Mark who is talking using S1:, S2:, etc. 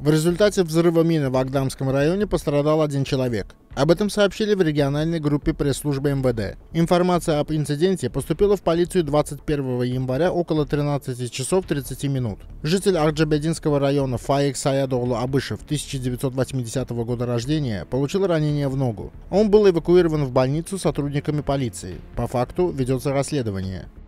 S1: В результате взрыва мины в Агдамском районе пострадал один человек. Об этом сообщили в региональной группе пресс-службы МВД. Информация об инциденте поступила в полицию 21 января около 13 часов 30 минут. Житель Акджабединского района Фаик Саядоглу Абышев, 1980 года рождения, получил ранение в ногу. Он был эвакуирован в больницу сотрудниками полиции. По факту ведется расследование.